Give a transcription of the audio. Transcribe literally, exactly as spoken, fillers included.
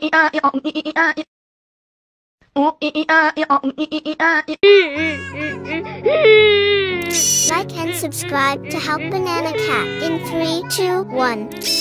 Like and subscribe to help Banana Cat in three, two, one.